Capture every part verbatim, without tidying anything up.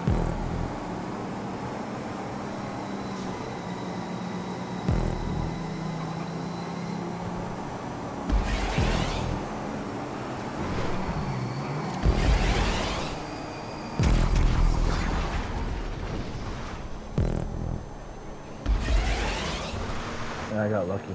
I got lucky.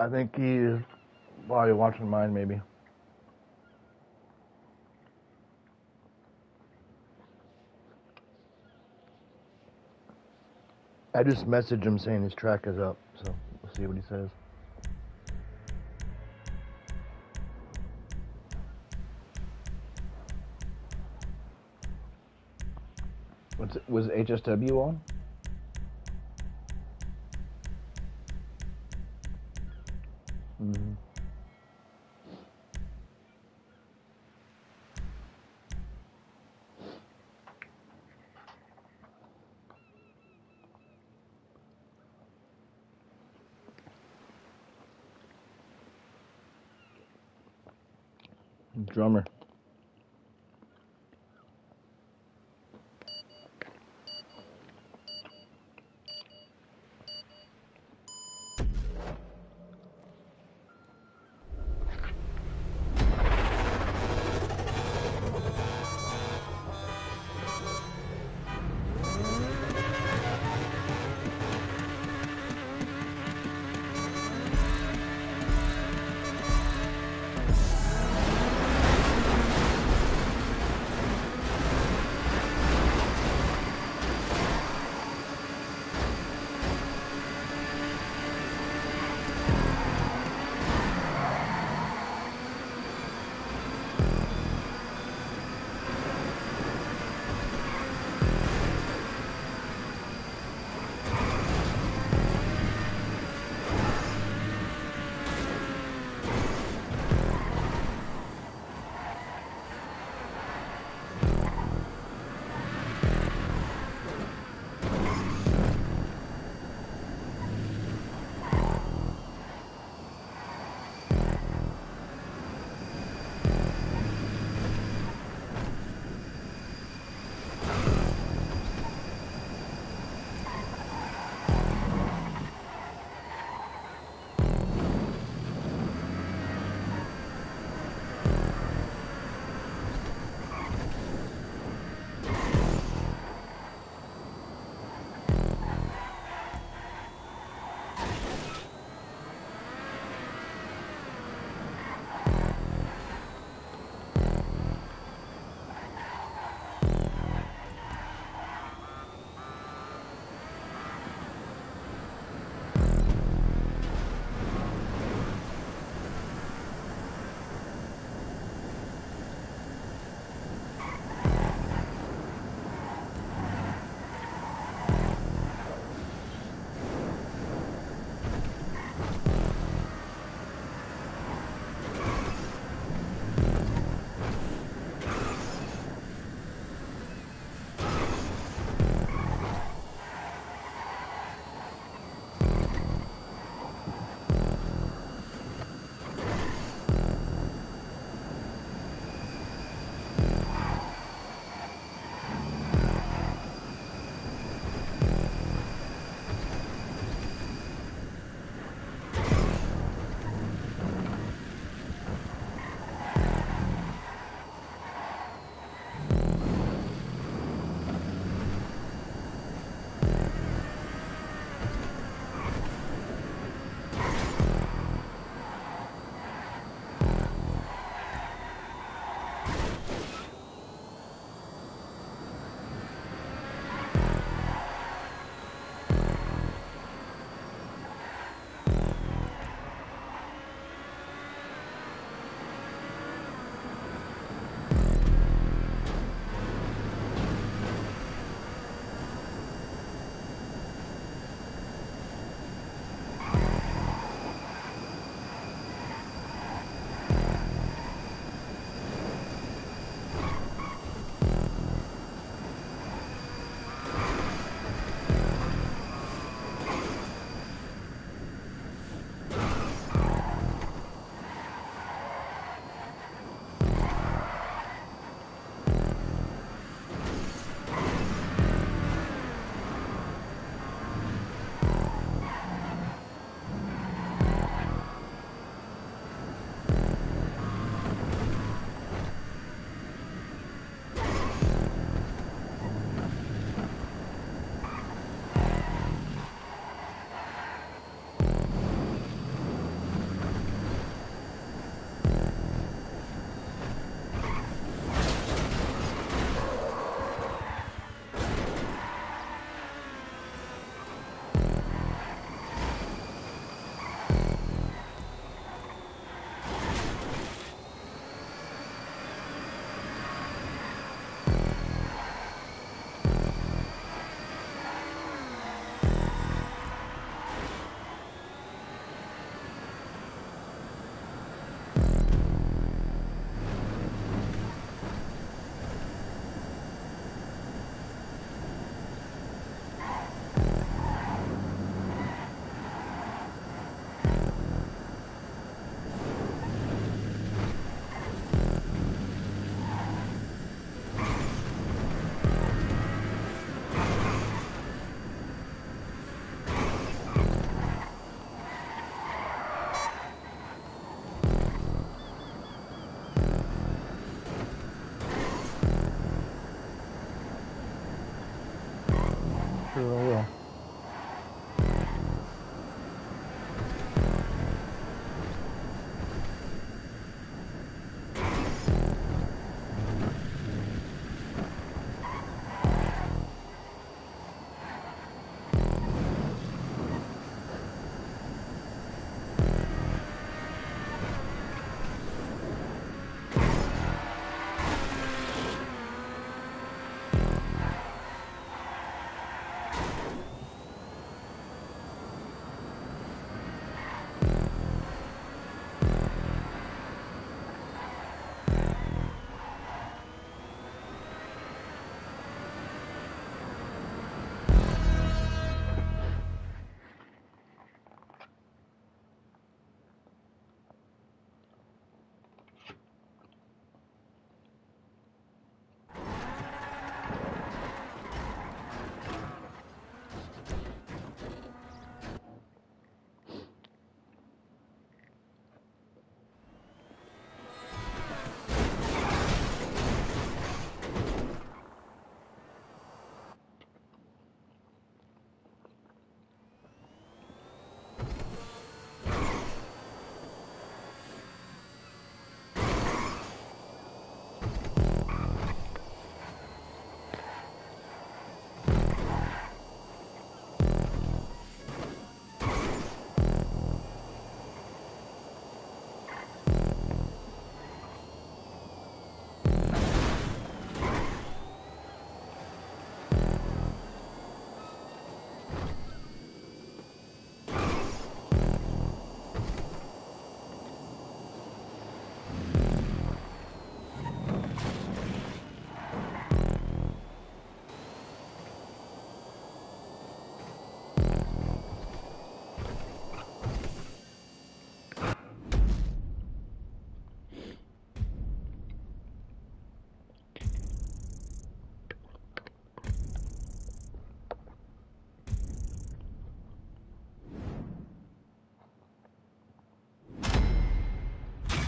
I think he's probably watching mine, maybe. I just messaged him saying his track is up, so we'll see what he says. What's it, was H S W on? Mm-hmm. Drummer.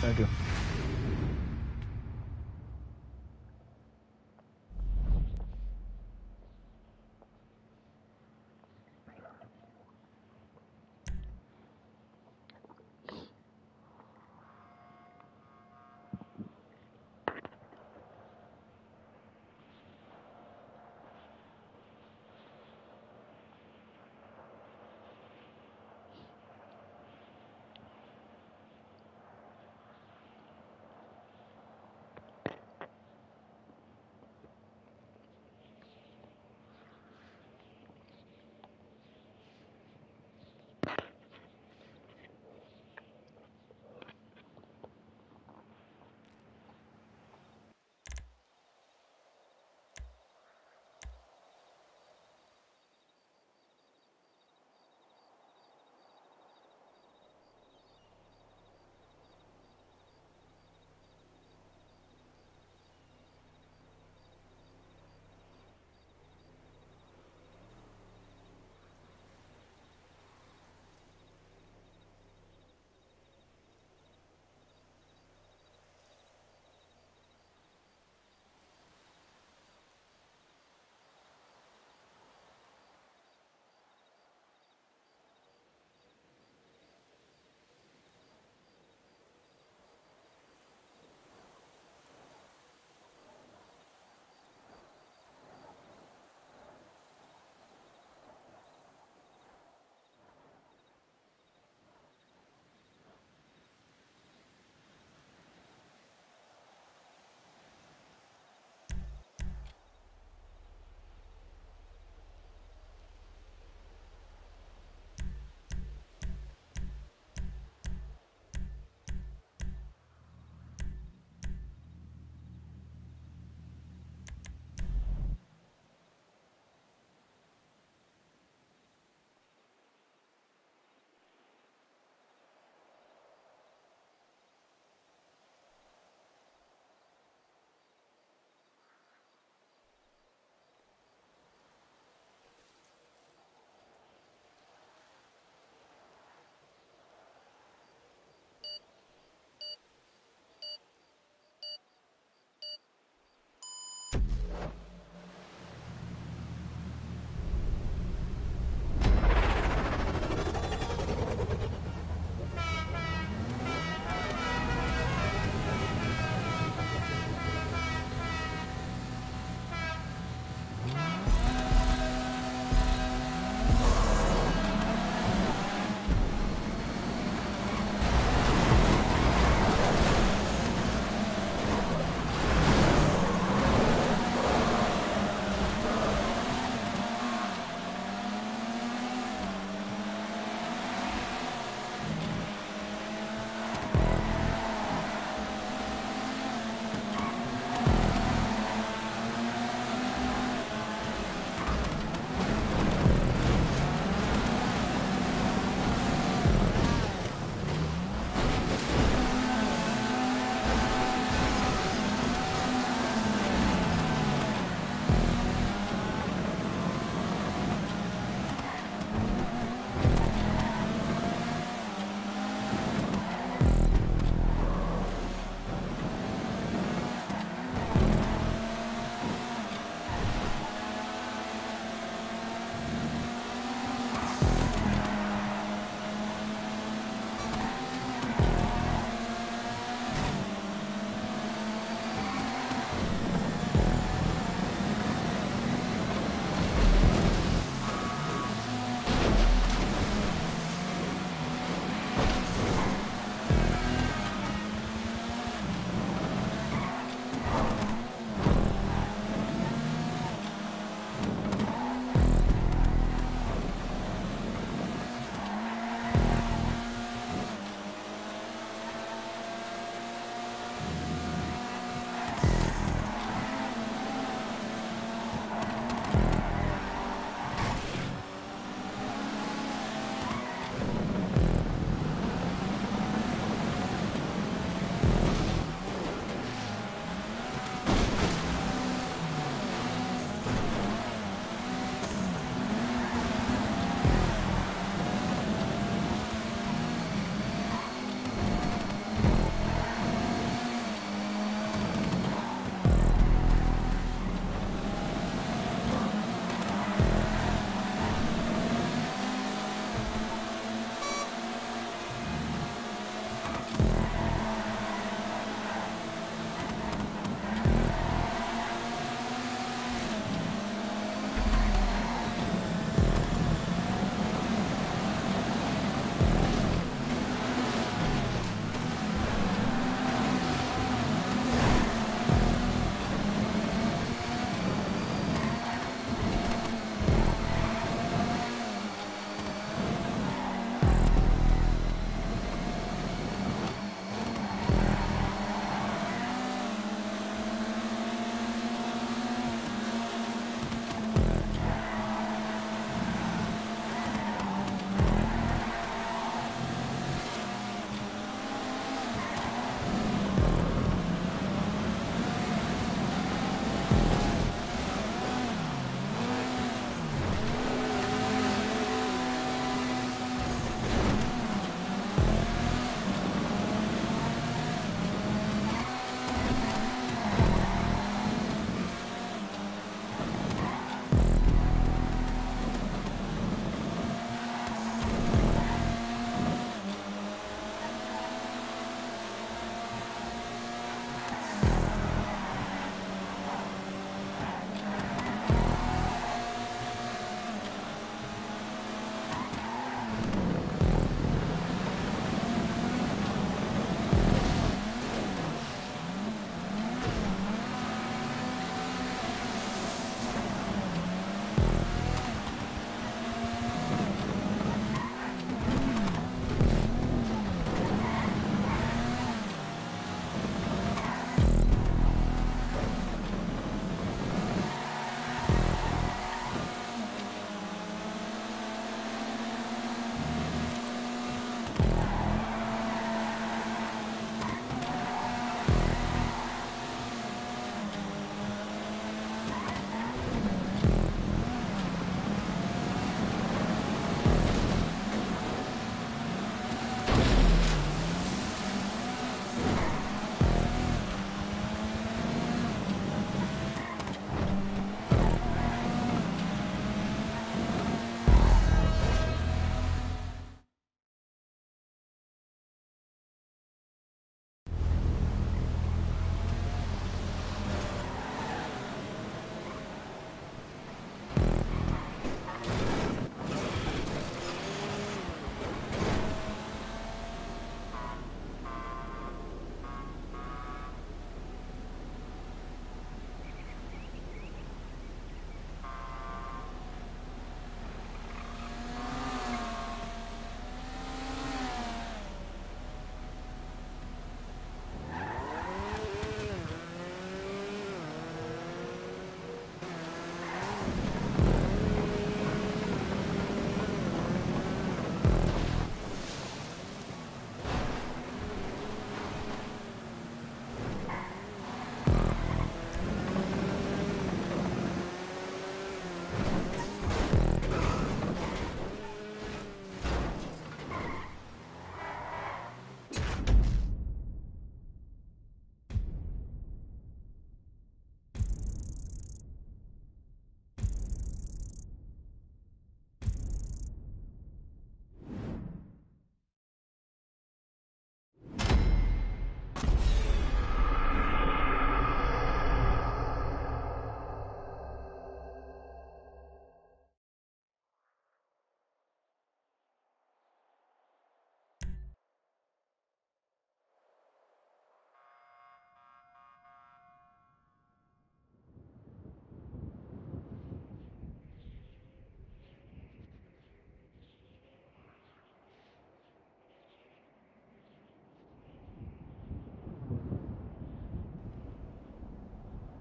Thank you.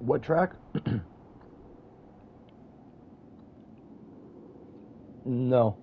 What track? No.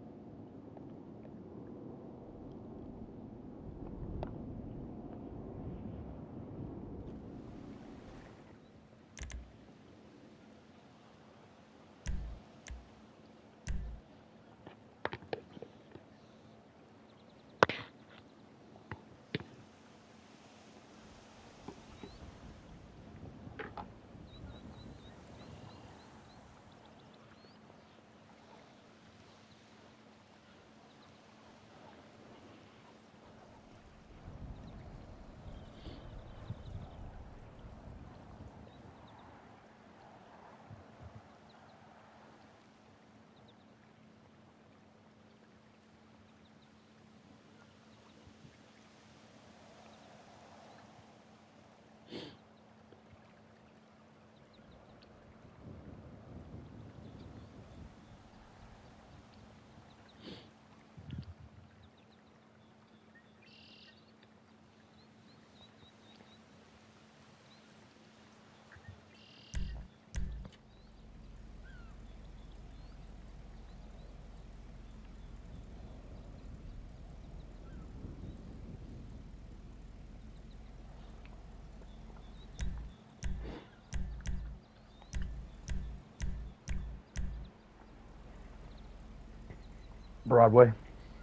Broadway.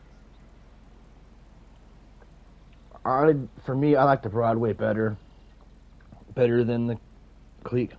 I, for me, I like the Broadway better. Better than the Clique.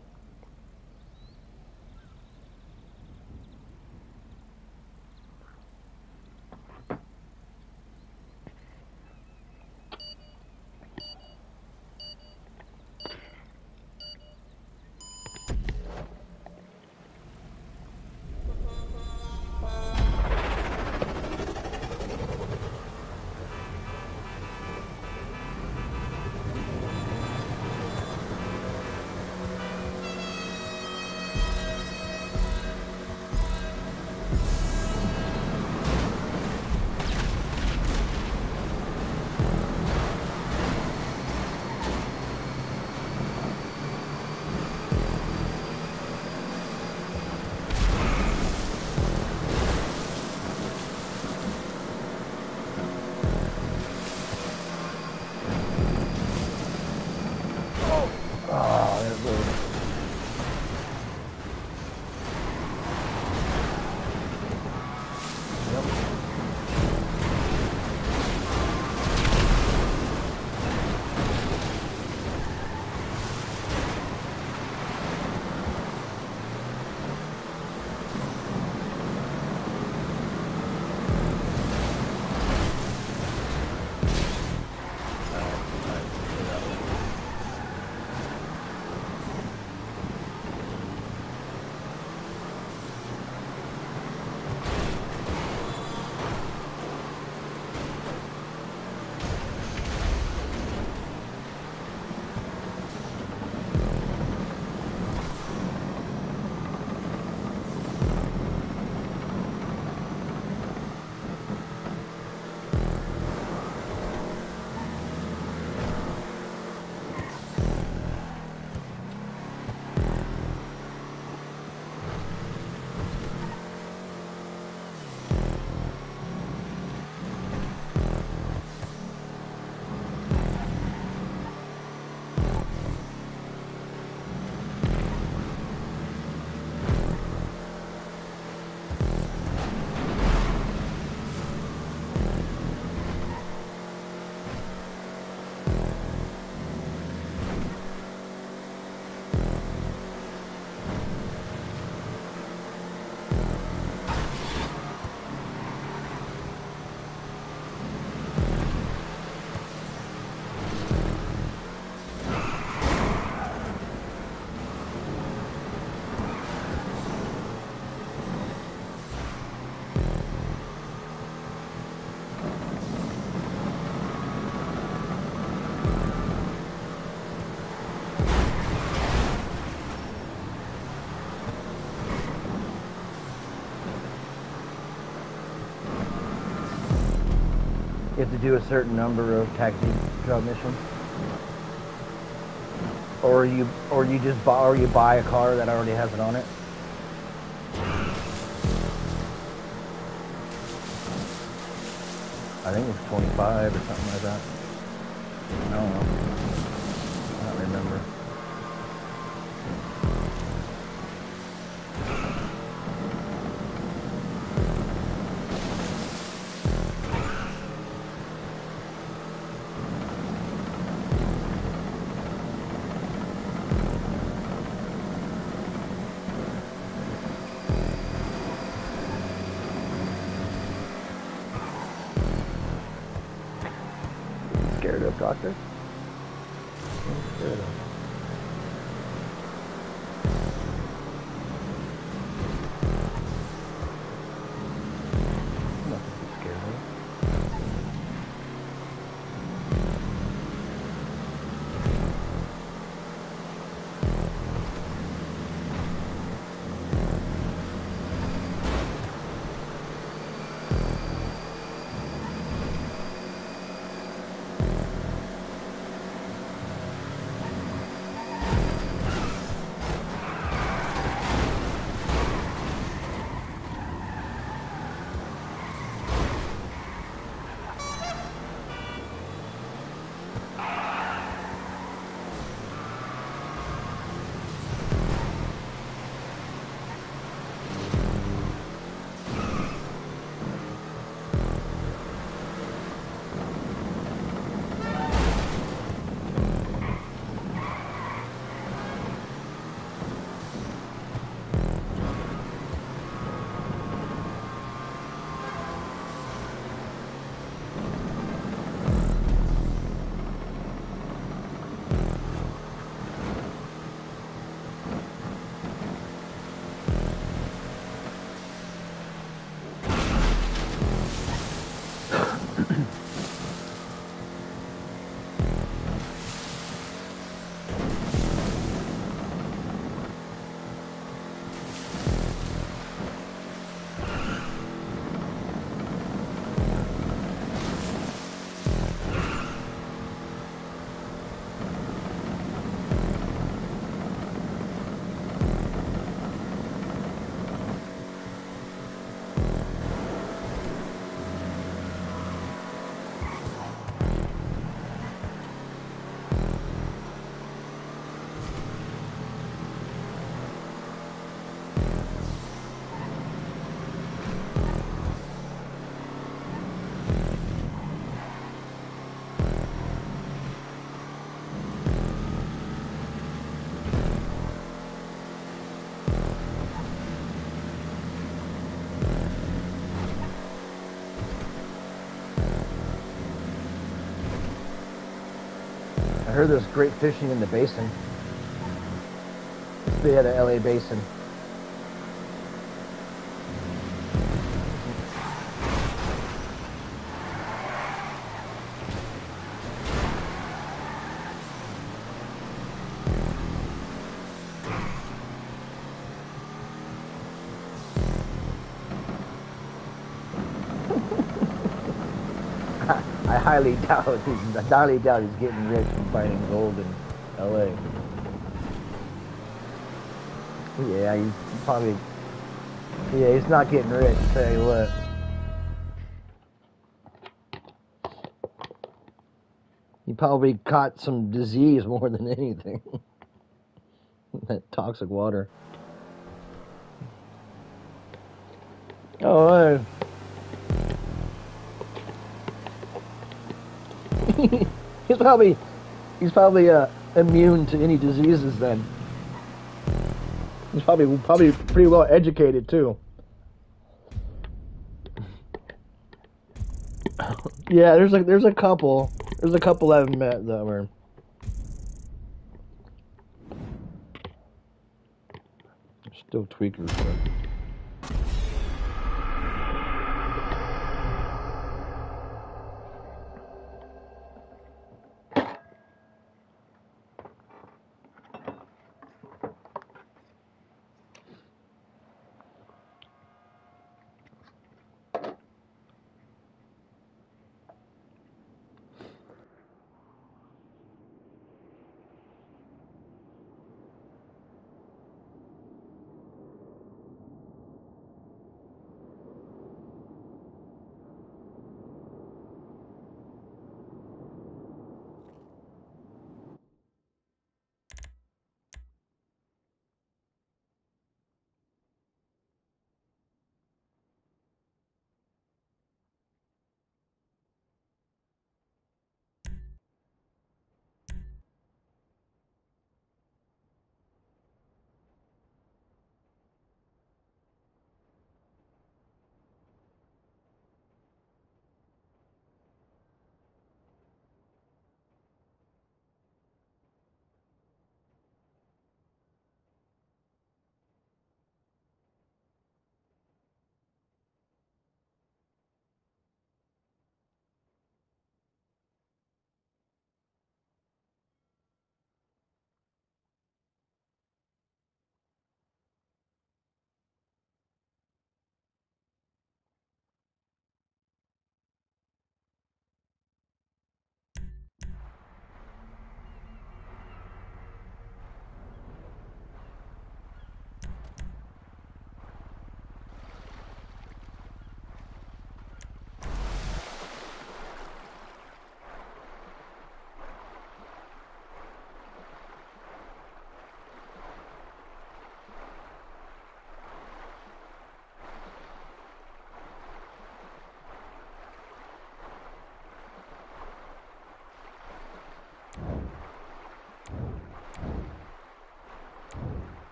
You have to do a certain number of taxi job missions. Or you, or you just buy, or you buy a car that already has it on it. I think it was twenty-five or something like that. I don't know. I don't remember. Scared of doctor? I'm scared of. Nothing to scare me. I heard there's great fishing in the basin. They had an L A basin. I highly doubt he's, I highly doubt he's getting rich from finding gold in L A. Yeah, he's probably. Yeah, he's not getting rich. Tell you what. He probably caught some disease more than anything. That toxic water. Oh. Uh, he's probably. He's probably uh, immune to any diseases then. He's probably probably pretty well educated too. Yeah, there's a there's a couple there's a couple I've met that were still tweakers. But...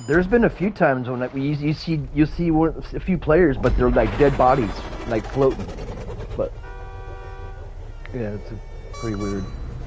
there's been a few times when like, you, you see you see one, a few players, but they're like dead bodies, like floating. But yeah, it's a, pretty weird.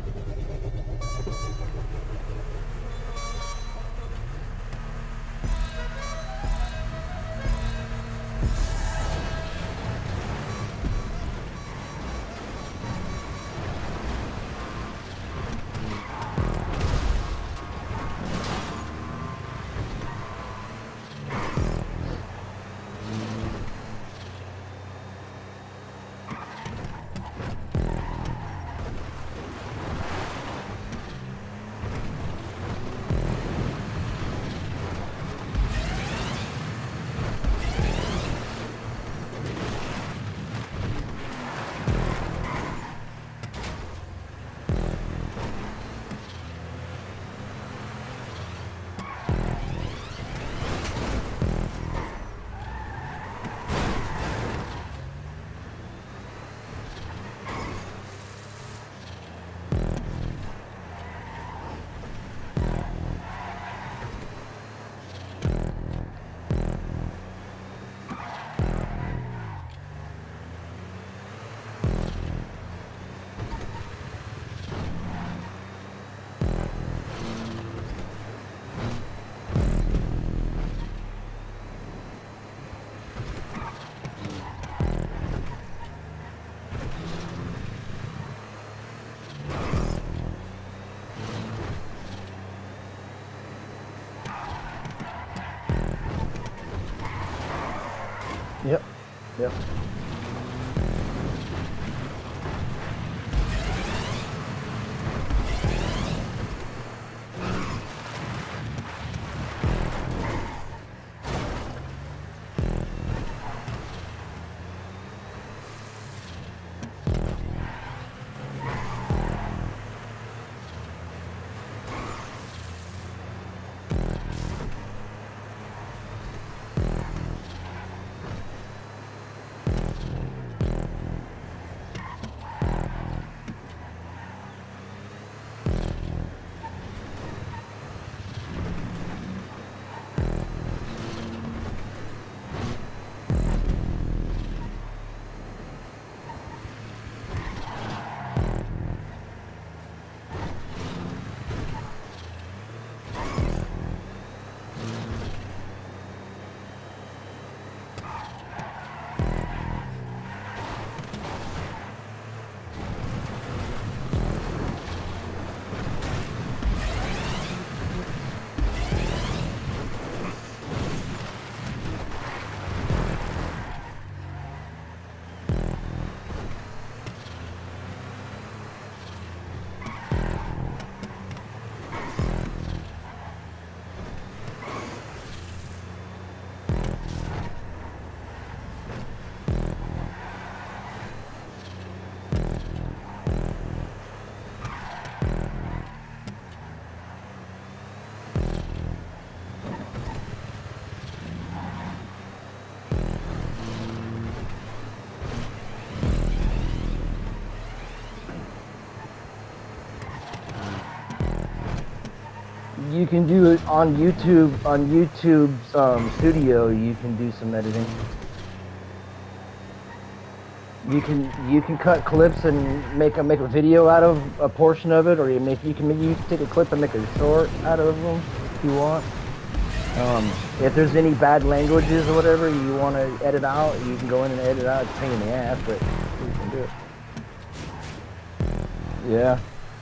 Yep. Yep. You can do it on YouTube, on YouTube's um, Studio. You can do some editing. You can you can cut clips and make a make a video out of a portion of it, or you make you can you can take a clip and make a short out of them if you want. Um, if there's any bad languages or whatever you want to edit out, you can go in and edit out. It's a pain in the ass, but you can do it. Yeah.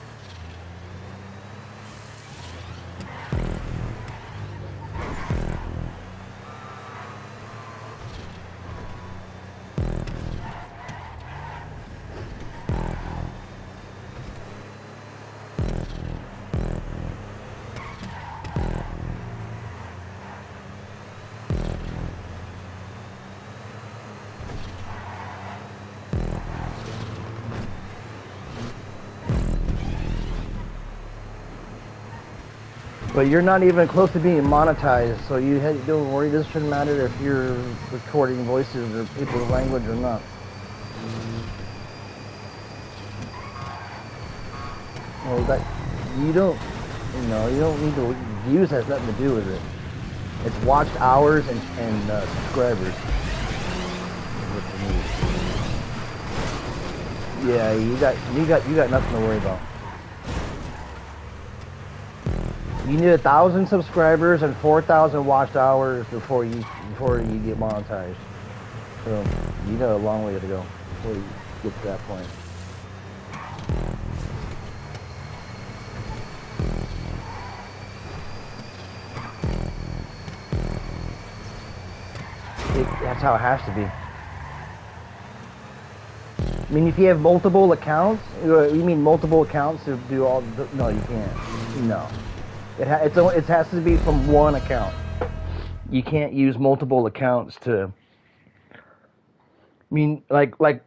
But you're not even close to being monetized, so you don't worry. This shouldn't matter if you're recording voices or people's language or not. Well, that you don't, you know, you don't need to. Views has nothing to do with it. It's watched hours and, and uh, subscribers. Yeah, you got you got you got nothing to worry about. You need a thousand subscribers and four thousand watched hours before you before you get monetized. So you got a long way to go before you get to that point. It, that's how it has to be. I mean, if you have multiple accounts, you mean multiple accounts to do all? The, no, you can't. No, it ha, it's it has to be from one account. You can't use multiple accounts to. I mean, like like.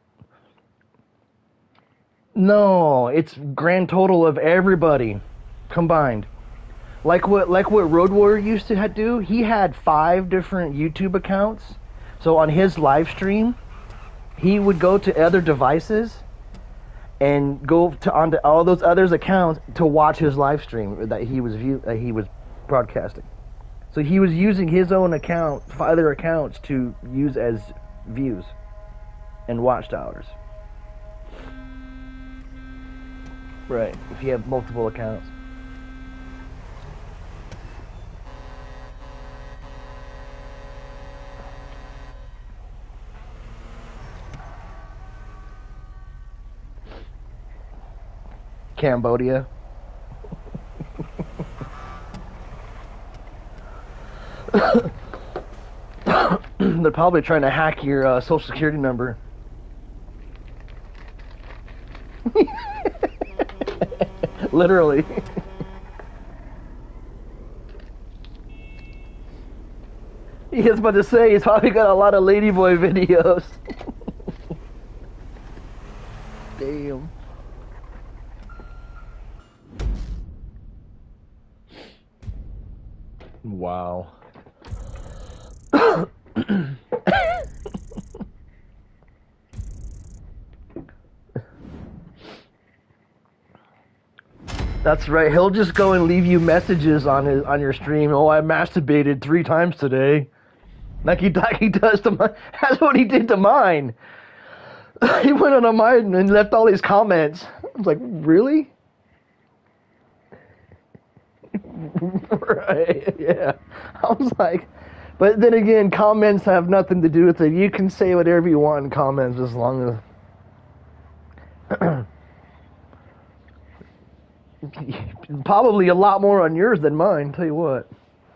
No, it's grand total of everybody combined. Like what like what Road Warrior used to do. He had five different YouTube accounts. So on his live stream, he would go to other devices and go to onto all those others accounts to watch his live stream that he was view that he was broadcasting. So he was using his own account, other accounts, to use as views and watch hours. Right. If you have multiple accounts. Cambodia. They're probably trying to hack your uh, social security number. Literally. He was about to say he's probably got a lot of ladyboy videos. Damn. Wow. That's right. He'll just go and leave you messages on his on your stream. Oh, I masturbated three times today. Like he like he does to mine. That's what he did to mine. He went on mine and left all these comments. I was like, really? Right? Yeah. I was like, but then again, comments have nothing to do with it. You can say whatever you want in comments as long as. Probably a lot more on yours than mine, tell you what.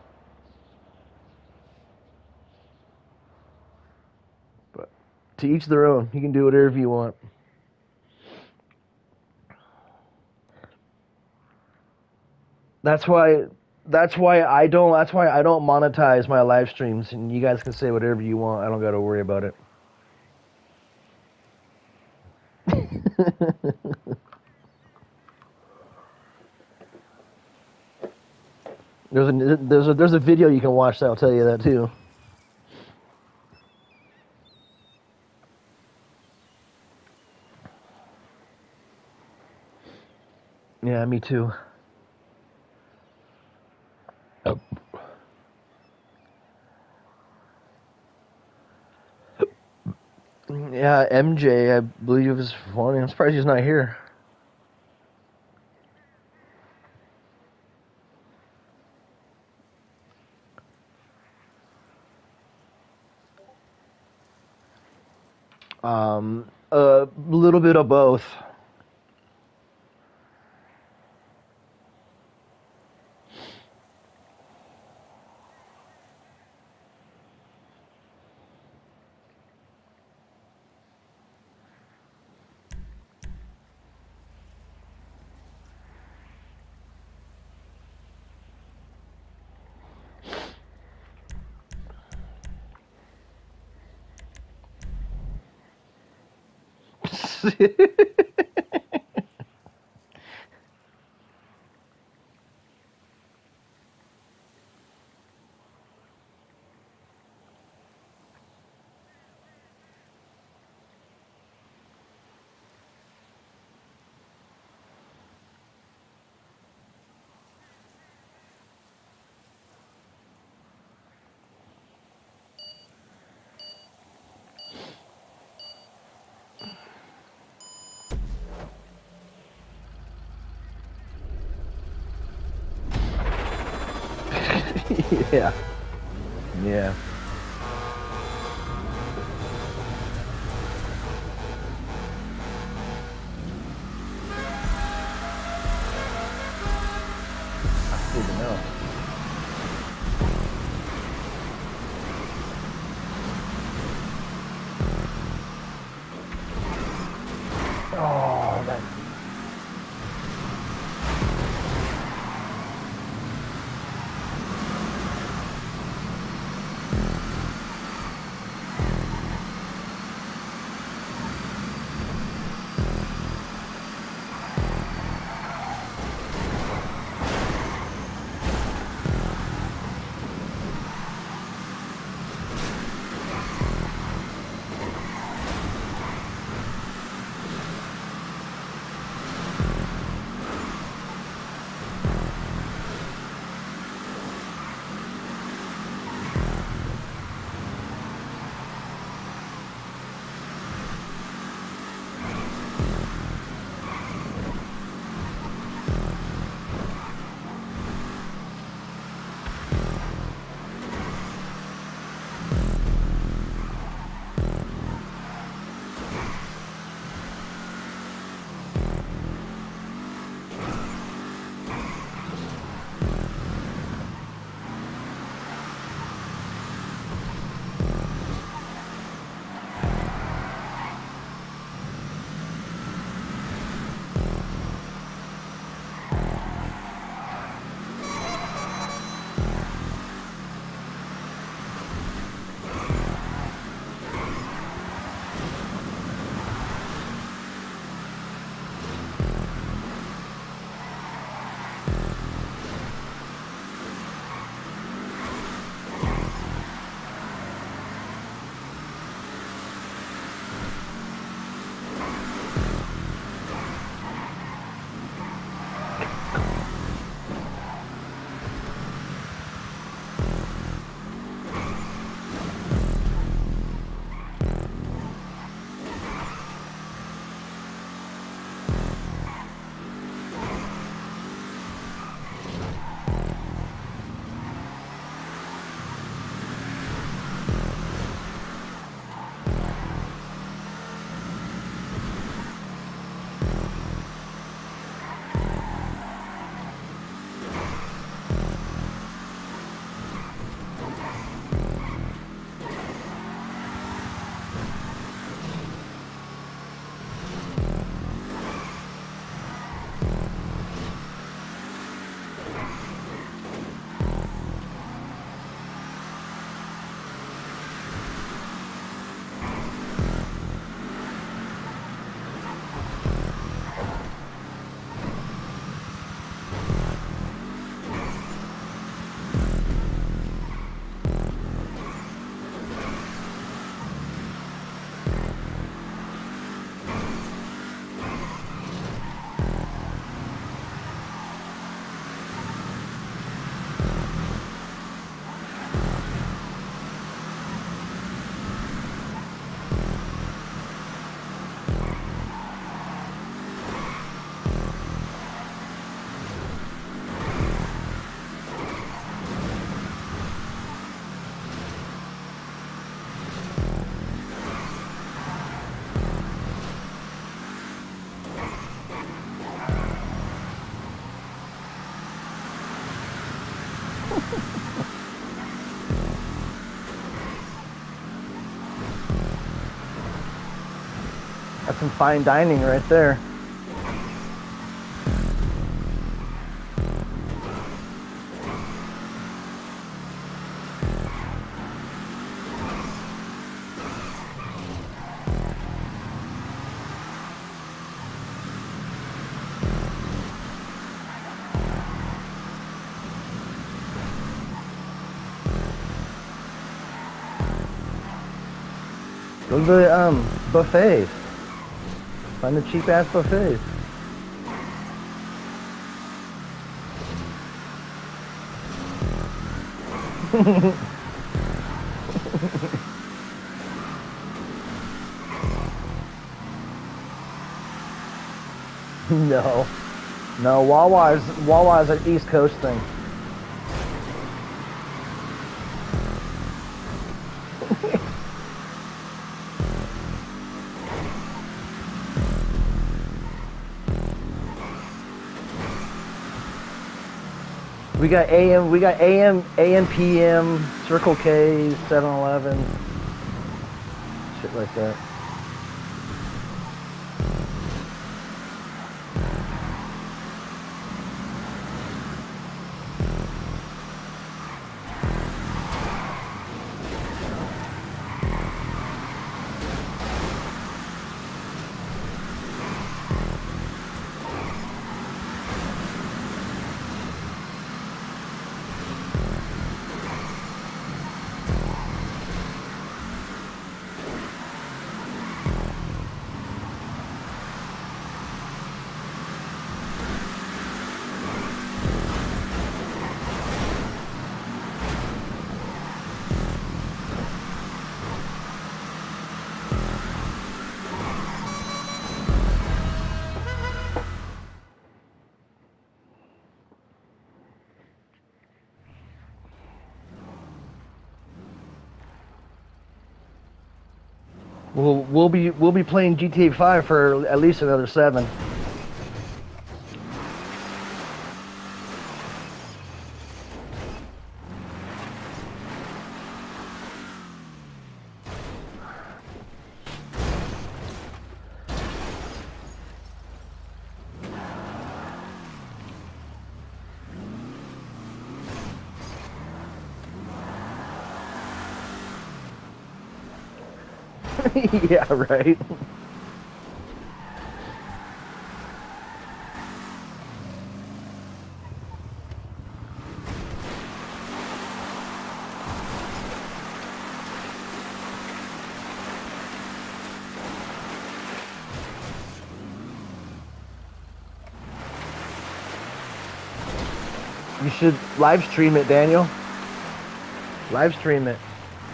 But to each their own. You can do whatever you want. That's why that's why I don't that's why I don't monetize my live streams, and you guys can say whatever you want. I don't got to worry about it. There's a there's a there's a video you can watch that'll tell you that too. Yeah, me too. Oh. Yeah, M J, I believe is funny. I'm surprised he's not here. Um, a little bit of both. Yeah. Yeah. That's good to know. Oh, that. That's some fine dining right there. Go to the um buffets. Find the cheap ass buffets. No. No, Wawa's Wawa's an East Coast thing. We got A M, we got A M, A M P M, Circle K, seven eleven, shit like that. We'll we'll be we'll be playing G T A five for at least another seven. Yeah, right. You should live stream it, Daniel. Live stream it.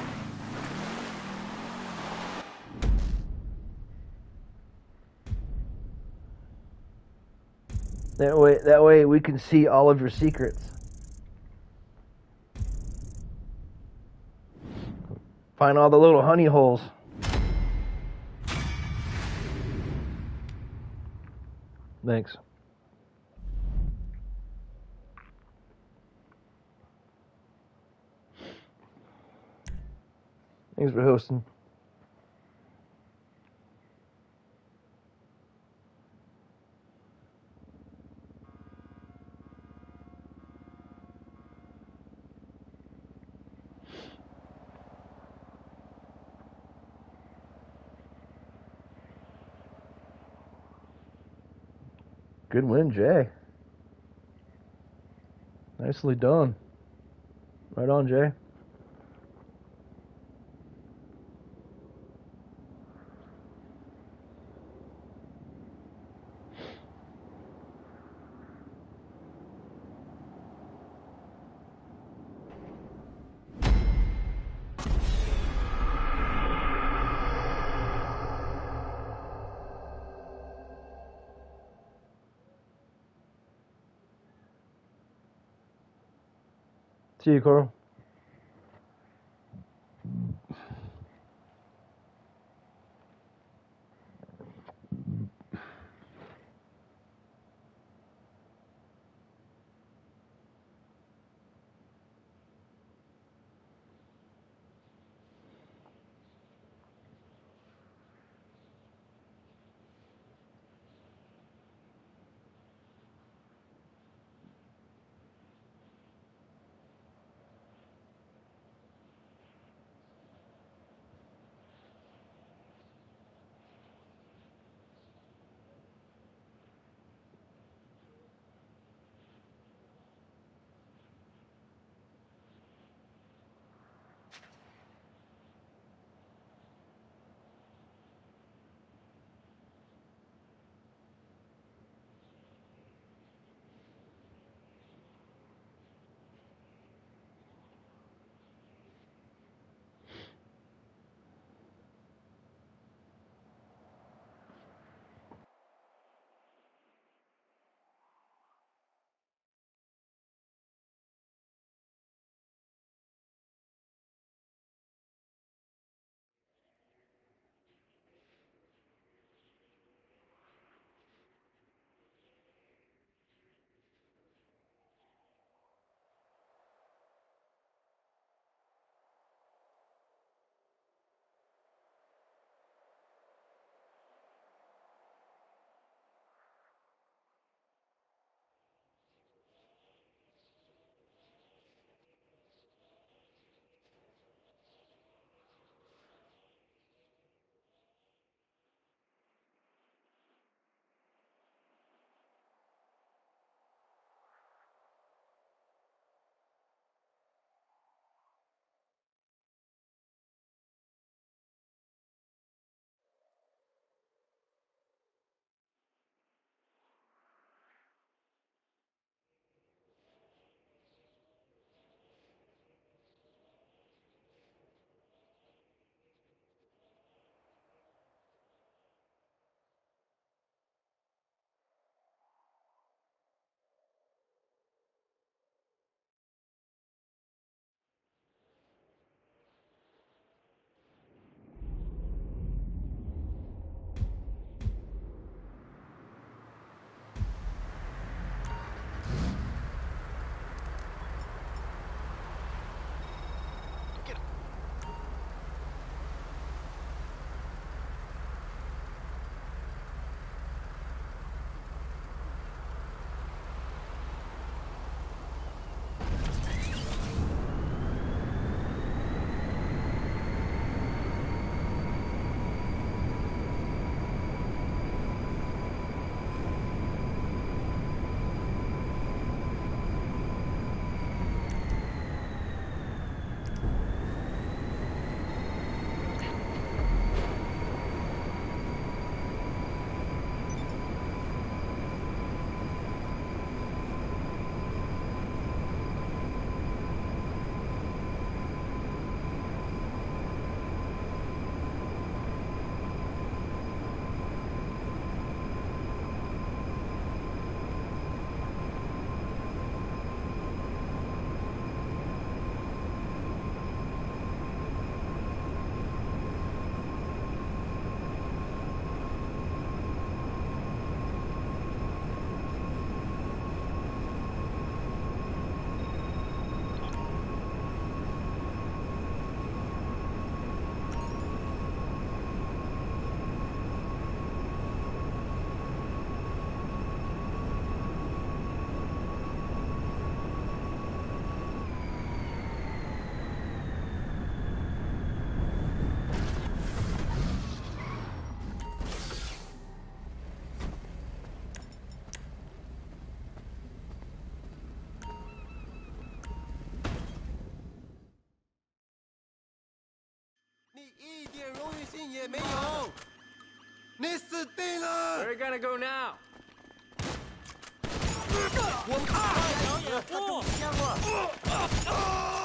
That way, that way we can see all of your secrets. Find all the little honey holes. Thanks. Thanks for hosting. Good win, Jay. Nicely done. Right on, Jay. See you, Coral. 信也没有，你死定了 Where are you gonna go now? 我们看表演，他中枪了。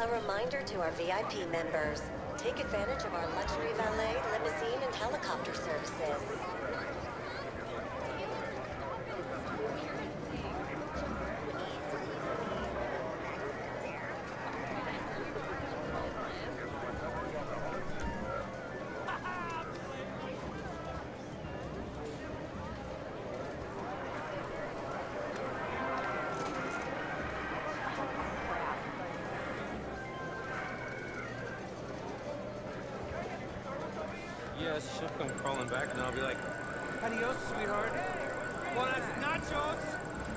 A reminder to our V I P members. Take advantage of our luxury valet, limousine, and helicopter services. Yes, she'll come crawling back and I'll be like, adios, sweetheart. Buenas nachos!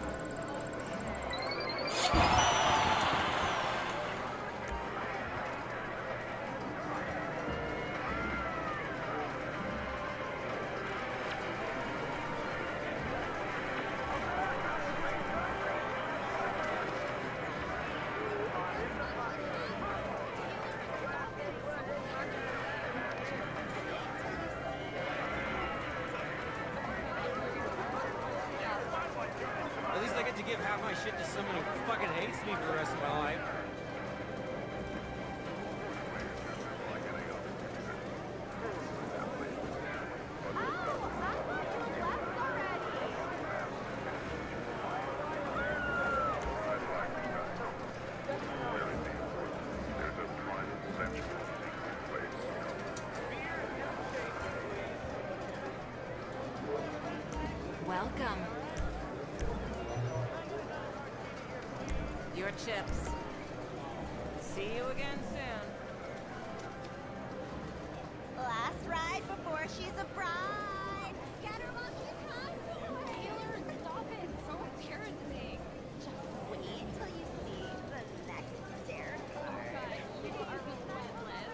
At least I get to give half my shit to someone who fucking hates me for the rest of my life. Welcome. Your chips. See you again soon. Last ride before she's a bride. Get her monkey convoy. Taylor, stop it. So embarrassing. Just wait till you see the next dare card. God, you are relentless.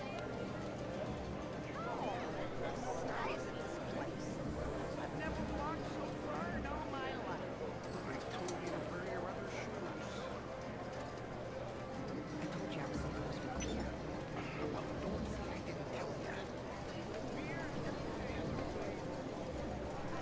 Oh, the size of this place. I've never walked so far in all my life. They told me to wear your other shoes. I told you I was supposed to be here. Well, don't say I didn't tell you.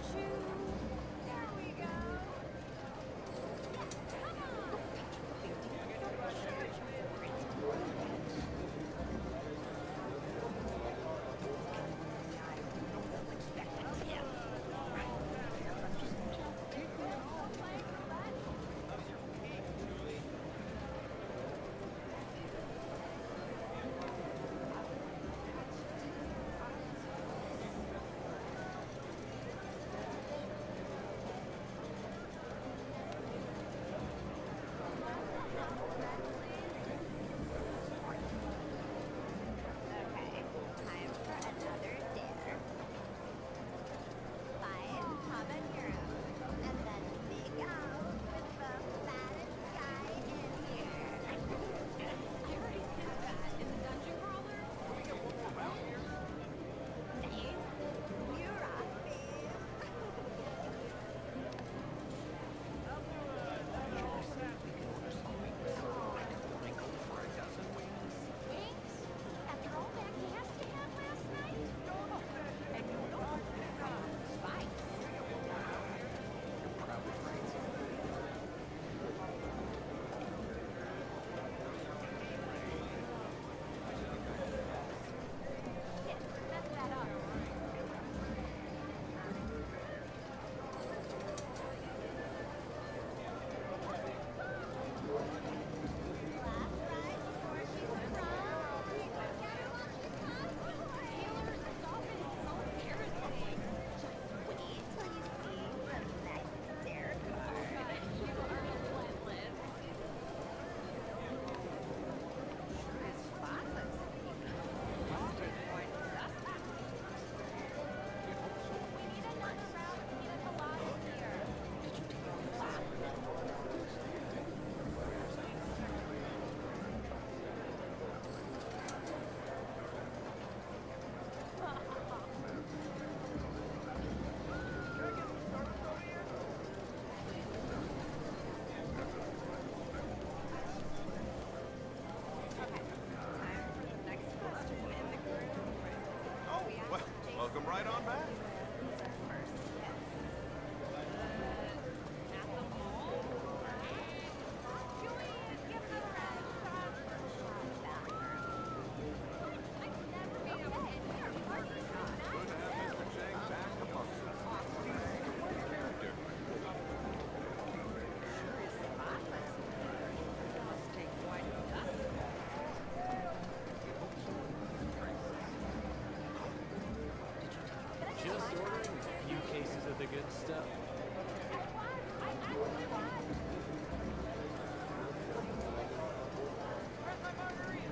shoo. There we go. Yes, come on. Okay, time for another dinner. Lion habanero, and then make out with the fattest guy in here. I already did that in the dungeon crawler. Nice. You rock, babe. Wings? After all that gas you had last night? And you know spice. Shit, mess that up. Last ride before she's a bride. Get her while she's hot. Taylor, stop it. It's so embarrassing. Just wait till you see the next dare card. God, you are relentless. Sure is spotless. I'll take one suspect. We need another round of pina coladas here. Okay, time for the next festival in the group. Oh, We asked well, Jason welcome right on back. Who's our first kiss? At the mall? Julian, give it a try. Shot for shot bathroom. I've never made a Okay, we are partying tonight. Good to have Mister Chang back amongst us. What a character. Sure is spotless. Let's take one dust. Just ordering a few cases of the good stuff. I won. I actually won. Where's my margarita?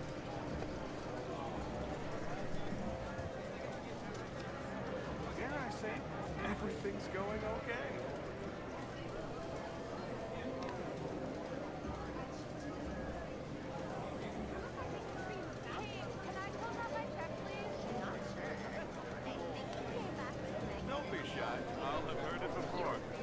Dare I say, everything's going okay. Hey, can I close out my check, please? Not sure. I think he came back with a big Don't be shy. I'll have heard it before.